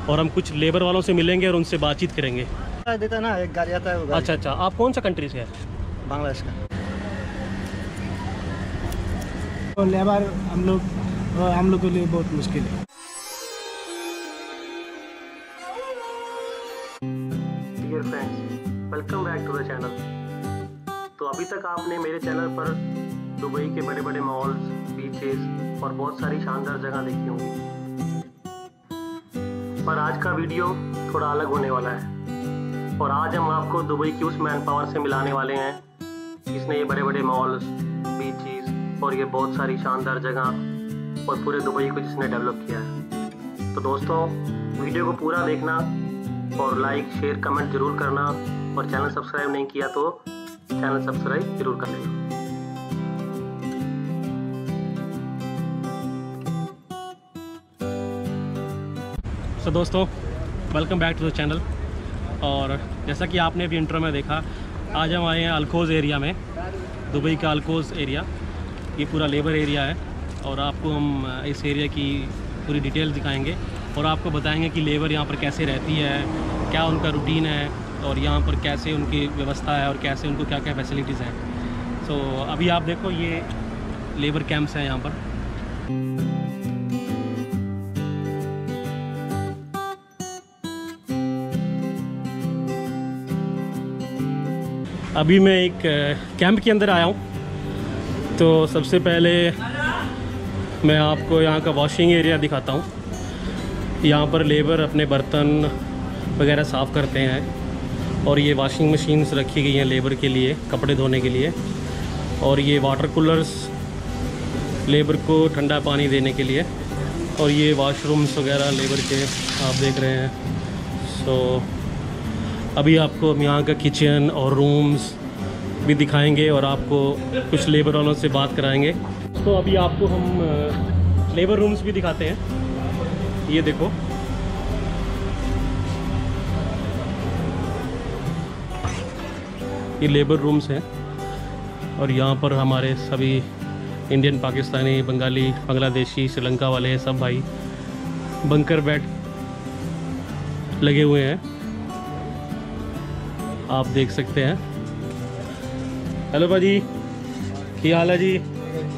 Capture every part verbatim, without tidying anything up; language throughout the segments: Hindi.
और हम कुछ लेबर वालों से मिलेंगे और उनसे बातचीत करेंगे। देता ना एक गाड़ी आता है वो गाड़ी। अच्छा अच्छा, आप कौन सा कंट्री से है? बांग्लादेश का। तो लेबर हम लोग हम लोग के लिए बहुत मुश्किल है। Dear friends, welcome back to the channel. तो अभी तक आपने मेरे चैनल पर दुबई के बड़े बड़े मॉल्स, बीचेस और बहुत सारी शानदार जगह देखी होंगी, पर आज का वीडियो थोड़ा अलग होने वाला है। और आज हम आपको दुबई की उस मैन पावर से मिलाने वाले हैं जिसने ये बड़े बड़े मॉल्स, बीचेस और ये बहुत सारी शानदार जगह और पूरे दुबई को जिसने डेवलप किया है। तो दोस्तों, वीडियो को पूरा देखना और लाइक, शेयर, कमेंट जरूर करना, और चैनल सब्सक्राइब नहीं किया तो चैनल सब्सक्राइब जरूर कर लेना। तो दोस्तों, welcome back to the channel. और जैसा कि आपने भी इंट्रो में देखा, आज हम आए हैं अलकोज़ एरिया में, दुबई का अलकोज़ एरिया। ये पूरा लेबर एरिया है और आपको हम इस एरिया की पूरी डिटेल्स दिखाएंगे और आपको बताएंगे कि लेबर यहाँ पर कैसे रहती है, क्या उनका रूटीन है और यहाँ पर कैसे उनकी व्यवस्था है और कैसे उनको क्या क्या फैसिलिटीज़ हैं। सो so, अभी आप देखो, ये लेबर कैंप्स हैं यहाँ पर। अभी मैं एक कैंप के अंदर आया हूँ। तो सबसे पहले मैं आपको यहाँ का वॉशिंग एरिया दिखाता हूँ। यहाँ पर लेबर अपने बर्तन वगैरह साफ़ करते हैं और ये वॉशिंग मशीन्स रखी गई हैं लेबर के लिए, कपड़े धोने के लिए। और ये वाटर कूलर्स लेबर को ठंडा पानी देने के लिए। और ये वॉशरूम्स वगैरह लेबर के आप देख रहे हैं। सो अभी आपको हम यहाँ का किचन और रूम्स भी दिखाएंगे और आपको कुछ लेबर वालों से बात कराएंगे। तो अभी आपको हम लेबर रूम्स भी दिखाते हैं। ये देखो, ये लेबर रूम्स हैं और यहाँ पर हमारे सभी इंडियन, पाकिस्तानी, बंगाली, बांग्लादेशी, श्रीलंका वाले सब भाई बंकर बेड लगे हुए हैं, आप देख सकते हैं। हेलो भाजी, की हाल है जी?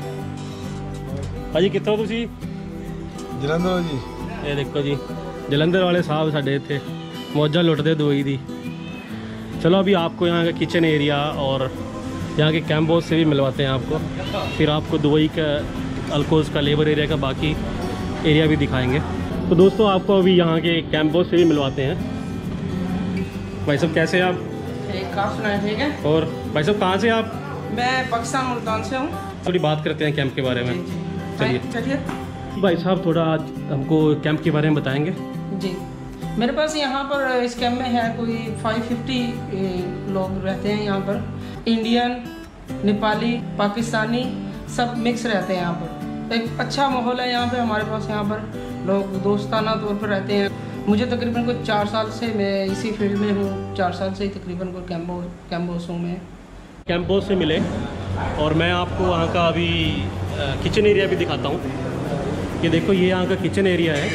भाजी कितना तुसी? जलंधर जी। ये देखो जी, जलंधर वाले साहब साढ़े इतने मौजा लुटते दुबई दी। चलो अभी आपको यहाँ का किचन एरिया और यहाँ के कैंप से भी मिलवाते हैं आपको, फिर आपको दुबई का अलकोज़ का लेबर एरिया का बाकी एरिया भी दिखाएंगे। तो दोस्तों, आपको अभी यहाँ के कैंप से भी मिलवाते हैं। भाई साहब कैसे हैं आप? ठीक, आप सुनाए? ठीक है। और भाई साहब कहाँ से आप? मैं पाकिस्तान मुल्तान से हूँ। थोड़ी बात करते हैं कैंप के बारे में। चलिए चलिए। भाई साहब, थोड़ा आज हमको कैंप के बारे में बताएंगे। जी, मेरे पास यहाँ पर इस कैंप में है कोई पाँच सौ पचास लोग रहते हैं यहाँ पर। इंडियन, नेपाली, पाकिस्तानी सब मिक्स रहते हैं यहाँ पर। एक अच्छा माहौल है यहाँ पे हमारे पास। यहाँ पर लोग दोस्ताना तौर पर रहते हैं। मुझे तकरीबन कोई चार साल से मैं इसी फील्ड में हूँ। चार साल से ही तकरीबन कोई कैम्बो कैम्बोस हूँ मैं। कैंपोस से मिले और मैं आपको वहाँ का अभी किचन एरिया भी दिखाता हूँ। ये देखो, ये यहाँ का किचन एरिया है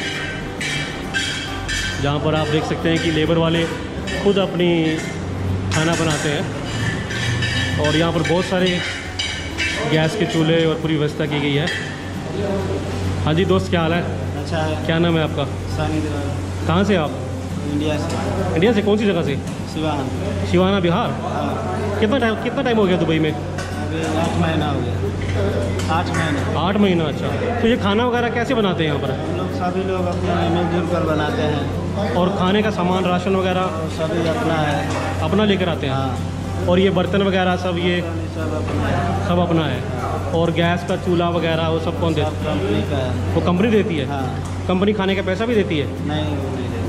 जहाँ पर आप देख सकते हैं कि लेबर वाले खुद अपनी खाना बनाते हैं। और यहाँ पर बहुत सारे गैस के चूल्हे और पूरी व्यवस्था की गई है। हाँ जी दोस्त, क्या हाल है? अच्छा है। क्या नाम है आपका? सानी। कहाँ से आप? इंडिया से। इंडिया से? कौन सी जगह से? शिवाना। शिवाना, बिहार। हाँ। कितना टाइम कितना टाइम हो गया दुबई में? अभी आठ महीना हो गया। आठ महीना। आठ महीना अच्छा। तो ये खाना वगैरह कैसे बनाते हैं यहाँ पर? हम लोग सभी लोग अपने मिलजुल कर बनाते हैं। और खाने का सामान, राशन वगैरह और सभी अपना है, अपना लेकर आते हैं? हाँ। और ये बर्तन वगैरह सब ये सब अपना है। सब अपना है। और गैस का चूल्हा वगैरह वो सब कौन देता है? कंपनी का है। वो कंपनी देती है? हाँ। कंपनी खाने का पैसा भी देती है? नहीं, वो नहीं देती।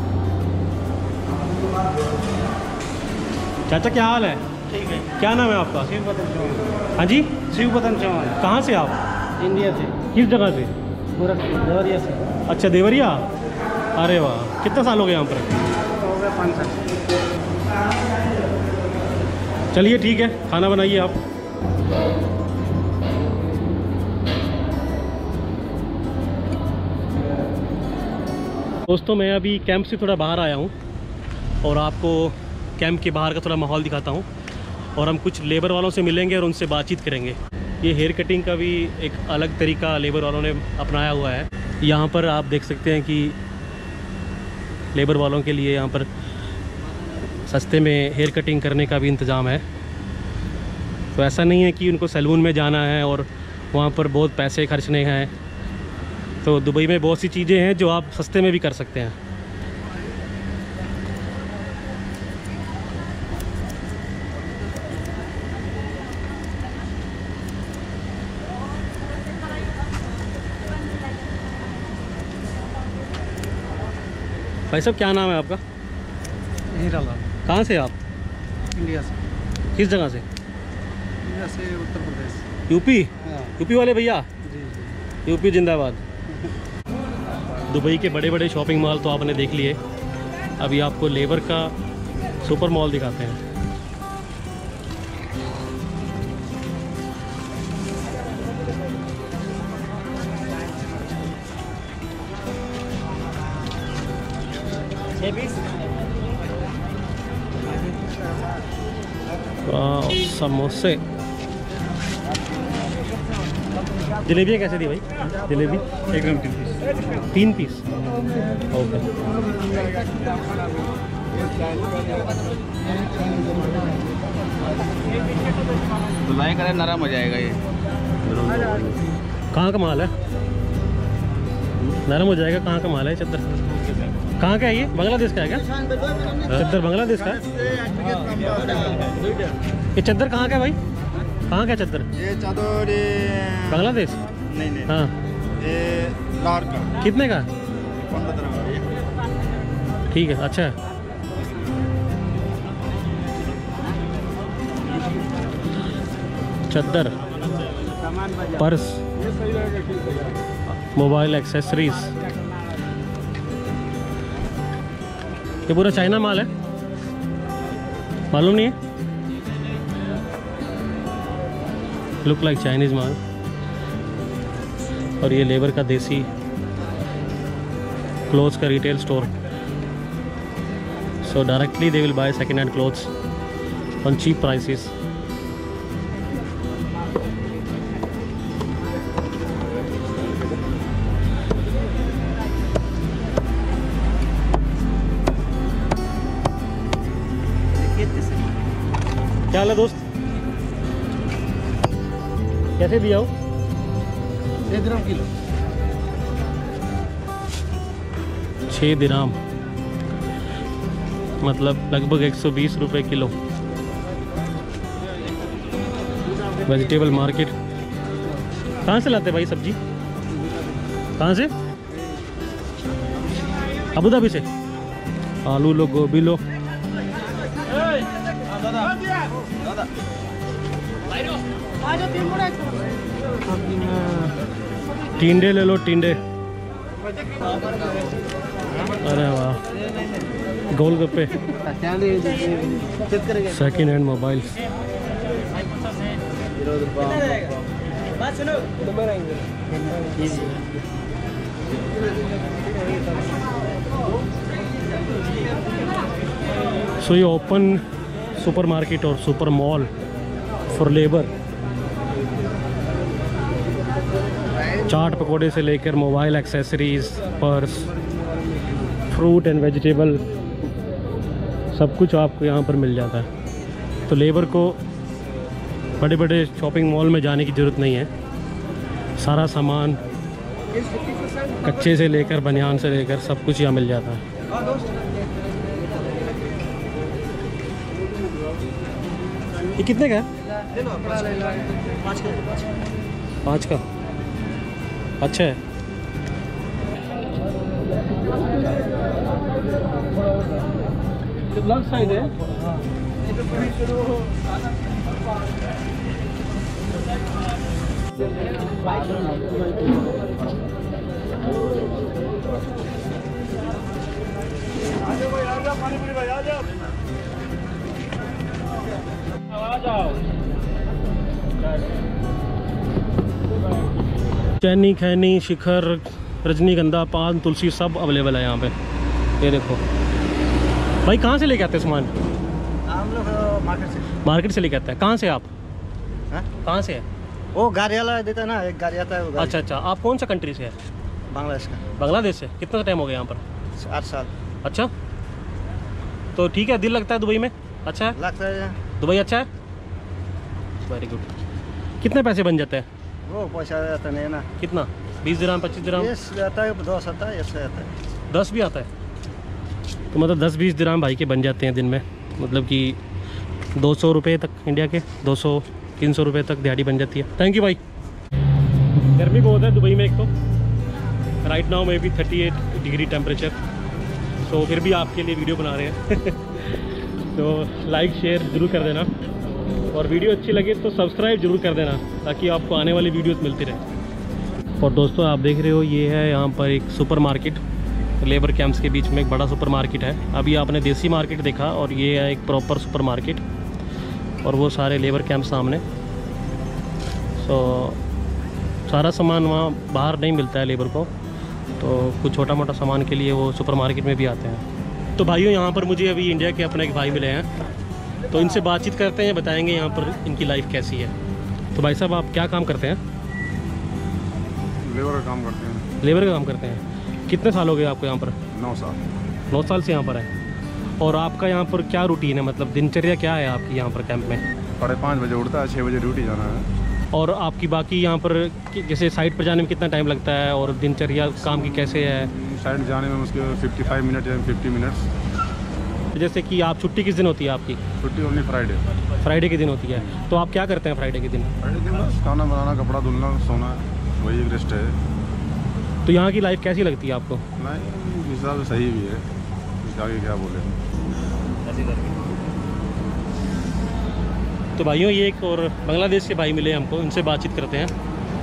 चाचा क्या हाल है? ठीक है। क्या नाम है आपका? शिवपतन चौहान। हाँ जी? शिवपतन चौहान। कहाँ से आप? इंडिया से। किस जगह से? गोरखपुर, देवरिया से। अच्छा, देवरिया। अरे वाह, कितना साल हो गए यहाँ पर? हो गया पाँच साल। चलिए ठीक है, खाना बनाइए आप। दोस्तों मैं अभी कैंप से थोड़ा बाहर आया हूँ और आपको कैंप के बाहर का थोड़ा माहौल दिखाता हूँ और हम कुछ लेबर वालों से मिलेंगे और उनसे बातचीत करेंगे। ये हेयर कटिंग का भी एक अलग तरीका लेबर वालों ने अपनाया हुआ है। यहाँ पर आप देख सकते हैं कि लेबर वालों के लिए यहाँ पर सस्ते में हेयर कटिंग करने का भी इंतज़ाम है। तो ऐसा नहीं है कि उनको सैलून में जाना है और वहाँ पर बहुत पैसे खर्चने हैं। तो दुबई में बहुत सी चीज़ें हैं जो आप सस्ते में भी कर सकते हैं। भाई साहब क्या नाम है आपका? हीरा लाल। कहाँ से आप? इंडिया से। किस जगह से? इंडिया से उत्तर प्रदेश। यूपी? हाँ। यूपी वाले भैया? जी जी। यूपी जिंदाबाद। दुबई के बड़े बड़े शॉपिंग मॉल तो आपने देख लिए, अभी आपको लेबर का सुपर मॉल दिखाते हैं। वाह, समोसे। जलेबियाँ कैसे दी भाई? जलेबी एक ग्राम तीन पीस। तीन पीस। ओके। धुलाई करें नरम हो जाएगा ये। कहाँ का माल है? नरम हो जाएगा। कहाँ का माल है चद्दर? कहाँ का है ये? बांग्लादेश का है क्या? चद्दर बांग्लादेश का है? ये चद्दर कहाँ का है भाई? कहाँ का है चद्दर? ये चादर बांग्लादेश? नहीं नहीं हाँ। ये लार का कितने का? पंद्रह तरह का। ठीक है, अच्छा है। चद्दर, पर्स, मोबाइल एक्सेसरीज, ये पूरा चाइना माल है, मालूम नहीं है? लुक लाइक चाइनीज माल। और ये लेबर का देसी क्लोथ्स का retail store. So directly they will buy second hand clothes on cheap prices. क्या हाल है दोस्त? कैसे दिया हो? एक ग्राम किलो। छः दिराम मतलब लगभग एक सौ बीस रुपये किलो। Vegetable market. कहाँ से लाते भाई सब्जी? कहाँ से? अबू धाबी से। आलू लो, गोभी लो। टिंडे ले लो, टिंडे। अरे वाह, गोलगप्पे। Second hand mobile. सो ये ओपन सुपर मार्केट और सुपर मॉल फॉर लेबर। चाट पकोड़े से लेकर mobile accessories, purse, fruit and vegetable, सब कुछ आपको यहाँ पर मिल जाता है। तो लेबर को बड़े बड़े शॉपिंग मॉल में जाने की ज़रूरत नहीं है। सारा सामान कच्चे से लेकर बनियान से लेकर सब कुछ यहाँ मिल जाता है। ये कितने का है? पाँच का। अच्छा है। ब्लॉक साइड है। चैनी खैनी शिखर रजनीगंधा, पान, तुलसी सब अवेलेबल है यहाँ पे। ये देखो भाई, कहाँ से लेके आते हैं सामान? हम लोग मार्केट से। मार्केट से लेके आते हैं। कहाँ से आप? हाँ? कहाँ से है? वो गाड़ी वाला देता है ना, एक गाड़ी आता है वो गाड़ी। अच्छा अच्छा, आप कौन सा कंट्री से है? बांग्लादेश का। बांग्लादेश से। कितना टाइम हो गया यहाँ पर? आठ साल। अच्छा, तो ठीक है, दिल लगता है दुबई में? अच्छा है, लगता है दुबई अच्छा है, वेरी गुड। कितने पैसे बन जाते हैं? वो पैसा आता नहीं है ना। कितना? बीस दिरहम, पच्चीस दिरहम? यस आता है, दस आता है, ऐसा आता है। दस भी आता है? तो मतलब दस बीस दिरहम भाई के बन जाते हैं दिन में, मतलब कि दो सौ रुपये तक, इंडिया के दो सौ तीन सौ रुपये तक दिहाड़ी बन जाती है। थैंक यू भाई। गर्मी बहुत है दुबई में एक तो, right now maybe thirty eight degree temperature. तो फिर भी आपके लिए वीडियो बना रहे हैं तो लाइक शेयर ज़रूर कर देना, और वीडियो अच्छी लगे तो सब्सक्राइब जरूर कर देना, ताकि आपको आने वाली वीडियोस मिलती रहे। और दोस्तों आप देख रहे हो, ये है यहाँ पर एक सुपर मार्केट, लेबर कैंप्स के बीच में एक बड़ा सुपर मार्केट है। अभी आपने देसी मार्केट देखा, और ये है एक प्रॉपर सुपर मार्केट, और वो सारे लेबर कैंप सामने। सो सारा सामान वहाँ बाहर नहीं मिलता है लेबर को, तो कुछ छोटा मोटा सामान के लिए वो सुपर मार्केट में भी आते हैं। तो भाइयों, यहाँ पर मुझे अभी इंडिया के अपने एक भाई मिले हैं, तो इनसे बातचीत करते हैं, बताएंगे यहाँ पर इनकी लाइफ कैसी है। तो भाई साहब, आप क्या काम करते हैं? लेबर का काम करते हैं। लेबर का काम करते हैं। कितने साल हो गए आपको यहाँ पर? नौ साल। नौ साल से यहाँ पर है। और आपका यहाँ पर क्या रूटीन है, मतलब दिनचर्या क्या है आपकी यहाँ पर कैंप में? साढ़े पाँच बजे उठता है, छः बजे ड्यूटी जाना है। और आपकी बाकी यहाँ पर कि- जैसे साइट पर जाने में कितना टाइम लगता है, और दिनचर्या काम की कैसे है? साइड जाने में मुझके पचपन मिनट या पचास मिनट्स। जैसे कि आप छुट्टी किस दिन होती है आपकी? छुट्टी ओनली फ्राइडे। फ्राइडे के दिन होती है। तो आप क्या करते हैं फ्राइडे के दिन? फ्राइडे दिन बस खाना बनाना, कपड़ा धुलना, सोना, वही एक रेस्ट है। तो यहाँ की लाइफ कैसी लगती है आपको? नहीं, इस हिसाब से सही भी है, इसके आगे क्या बोले। तो भाइयों, ये एक और बांग्लादेश के भाई मिले हमको, इनसे बातचीत करते हैं।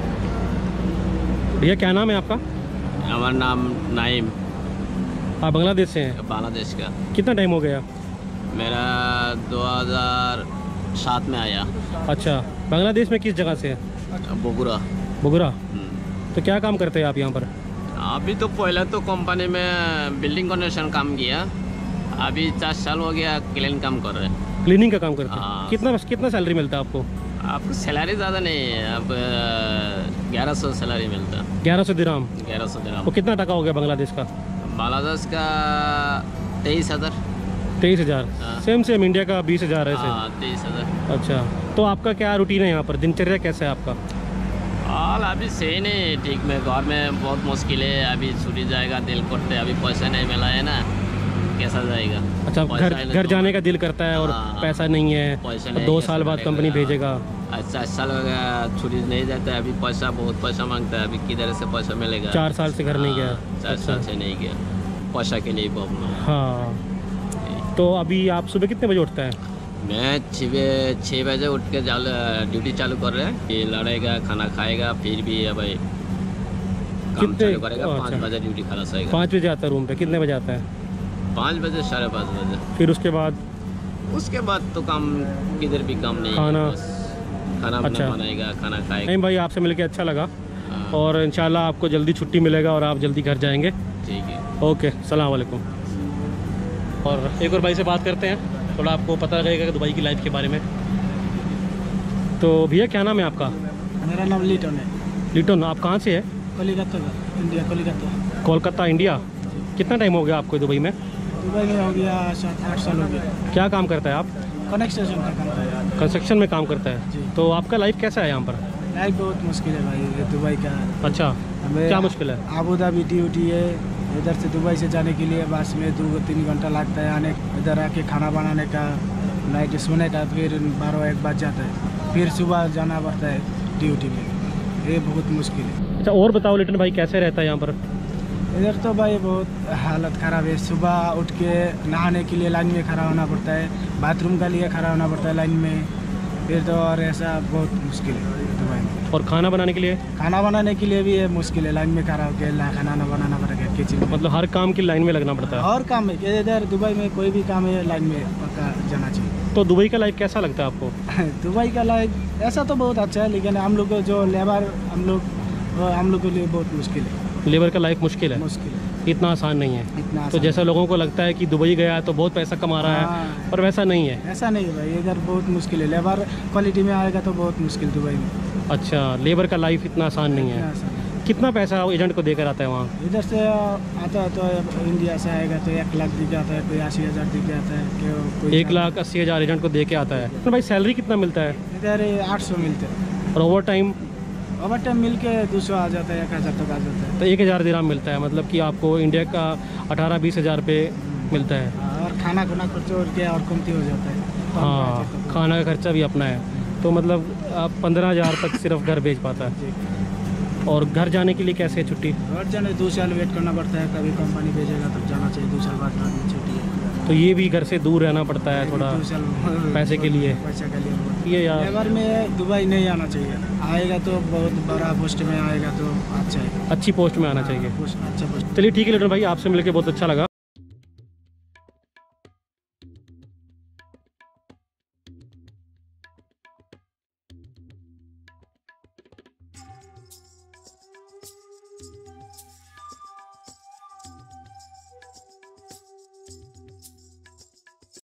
भैया क्या नाम है आपका? हमारा नाम नाइम, आप बांग्लादेश से हैं? बांग्लादेश का। कितना टाइम हो गया? मेरा दो हज़ार सात में आया। अच्छा, बांग्लादेश में किस जगह से है? बगुरा। बगुरा। हम्म। तो क्या काम करते हैं आप यहाँ पर? अभी तो पहले तो कंपनी में बिल्डिंग कनेक्शन काम किया, अभी चार साल हो गया क्लीन काम कर रहे हैं। क्लीनिंग का काम करते हैं। हाँ। कितना कितना सैलरी मिलता है आपको? आपको सैलरी ज़्यादा नहीं है, अब ग्यारह सौ सैलरी मिलता है। ग्यारह सौ दिरहम। ग्यारह सौ दिरहम। वो कितना टका हो गया बांग्लादेश का? बांग्लादेश का तेईस हज़ार। तेईस हज़ार। हाँ। सेम सेम इंडिया का बीस हज़ार है ऐसे। हाँ, तेईस हज़ार। अच्छा, तो आपका क्या रूटीन है यहाँ पर, दिनचर्या कैसा है आपका? हाल अभी सही नहीं, ठीक में घर में बहुत मुश्किल है, अभी छुट्टी जाएगा दिल करते, अभी पैसा नहीं मिला है ना, कैसा जाएगा? अच्छा, पैसा घर है ना घर तो- जाने का दिल करता है, और हाँ, पैसा नहीं है, पैसा और नहीं, दो कैसे साल बाद करेगा? कंपनी भेजेगा। अच्छा साल हो गया छुट्टी नहीं जाता है, अभी पैसा बहुत पैसा मांगता है, अभी किधर से पैसा मिलेगा? चार साल से घर नहीं गया। हाँ, चार अच्छा। साल से नहीं गया, पैसा के लिए प्रॉब्लम। हाँ, तो अभी आप सुबह कितने बजे उठते हैं? मैं छः छः बजे उठ के चालू ड्यूटी चालू कर रहे हैं, ये लड़ेगा, खाना खाएगा, फिर भी अब काम कितने- चालू करेगा। ओ, पाँच अच्छा। बजे ड्यूटी खलास होएगा। पाँच बजे आता है रूम पे? कितने बजे आता है? पाँच बजे साढ़े पाँच बजे। फिर उसके बाद उसके बाद तो काम किधर भी काम नहीं है, खाना? बस खाना अच्छा। बना बनाएगा, खाना खाएगा। नहीं भाई, आपसे मिलके अच्छा लगा, हाँ, और इंशाल्लाह आपको जल्दी छुट्टी मिलेगा और आप जल्दी घर जाएंगे। ठीक है। ओके, सलाम वालेकुम। और एक और भाई से बात करते हैं, थोड़ा आपको पता लगेगा दुबई की लाइफ के बारे में। तो भैया क्या नाम है आपका? मेरा नाम लिटन है। लिटन, आप कहाँ से है? कोलकाता का, इंडिया, कोलकाता। कोलकाता, इंडिया। कितना टाइम हो गया आपको दुबई में? दुबई में हो गया सात आठ साल हो गया। क्या काम करता है आप? कनेक्शन का काम करता है। कंस्ट्रक्शन में काम करता है। जी। तो आपका लाइफ कैसा है यहाँ पर? लाइफ बहुत मुश्किल है भाई, ये दुबई का। अच्छा, हमें क्या मुश्किल है? आबू धाबी ड्यूटी है, इधर से दुबई से जाने के लिए बस में दो तीन घंटा लगता है आने, इधर आके खाना बनाने का, नाइट सोने का, फिर बारह एक बज जाता है, फिर सुबह जाना पड़ता है ड्यूटी में। ये बहुत मुश्किल है। अच्छा, और बताओ लिटन भाई, कैसे रहता है यहाँ पर? इधर तो भाई बहुत हालत ख़राब है। सुबह उठ के नहाने के लिए लाइन में खड़ा होना पड़ता है, बाथरूम का लिए खड़ा होना पड़ता है लाइन में, फिर तो और ऐसा बहुत मुश्किल है दुबई में। और खाना बनाने के लिए? खाना बनाने के लिए भी ये मुश्किल है, लाइन में खड़ा होकर खाना ना बनाना पड़ेगा किचन में। मतलब हर काम की लाइन में लगना पड़ता है? और काम है कि इधर दुबई में कोई भी काम है लाइन में पक्का जाना चाहिए। तो दुबई का लाइफ कैसा लगता है आपको? दुबई का लाइफ ऐसा तो बहुत अच्छा है, लेकिन हम लोग को जो लेबर हम लोग वो हम लोग के लिए बहुत मुश्किल है। लेबर का लाइफ मुश्किल है, मुश्किल है, इतना आसान नहीं है। इतना तो आसान जैसा लोगों को लगता है कि दुबई गया तो बहुत पैसा कमा रहा है, हाँ। पर वैसा नहीं है। ऐसा नहीं है भाई, इधर बहुत मुश्किल है। लेबर क्वालिटी में आएगा तो बहुत मुश्किल दुबई में। अच्छा, लेबर का लाइफ इतना आसान नहीं इतना है। आसान नहीं। कितना पैसा एजेंट को देकर आता है वहाँ? इधर से आता है तो इंडिया से आएगा तो एक लाख दिख जाता है, कोई अस्सी हज़ार दिख जाता है, कि कोई एक लाख अस्सी हज़ार एजेंट को दे के आता है। तो भाई सैलरी कितना मिलता है? इधर आठ सौ मिलते हैं, और ओवर टाइम? ओवर टाइम मिल के दो सौ आ जाता है, एक हज़ार तक आ जाता है। तो एक हज़ार दिरहम मिलता है, मतलब कि आपको इंडिया का अठारह बीस हज़ार रुपये मिलता है। और खाना खुना खर्च और क्या और कमती हो जाता है। हाँ, खाना का खर्चा भी अपना है, तो मतलब आप पंद्रह हज़ार तक सिर्फ घर भेज पाता है। और घर जाने के लिए कैसे है छुट्टी? घर जाने दो साल वेट करना पड़ता है, कभी कंपनी भेजेगा तब जाना चाहिए, दो साल बाद बाद में छुट्टी है। तो ये भी घर से दूर रहना पड़ता है थोड़ा दो साल पैसे के लिए। पैसा के लिए ये यार लेबर में दुबई नहीं आना चाहिए, आएगा तो बहुत बड़ा पोस्ट में आएगा तो अच्छा है, अच्छी पोस्ट में आना चाहिए। पोस्ट अच्छा पोस्ट। चलिए ठीक है लीडर भाई, आपसे मिलकर बहुत अच्छा लगा।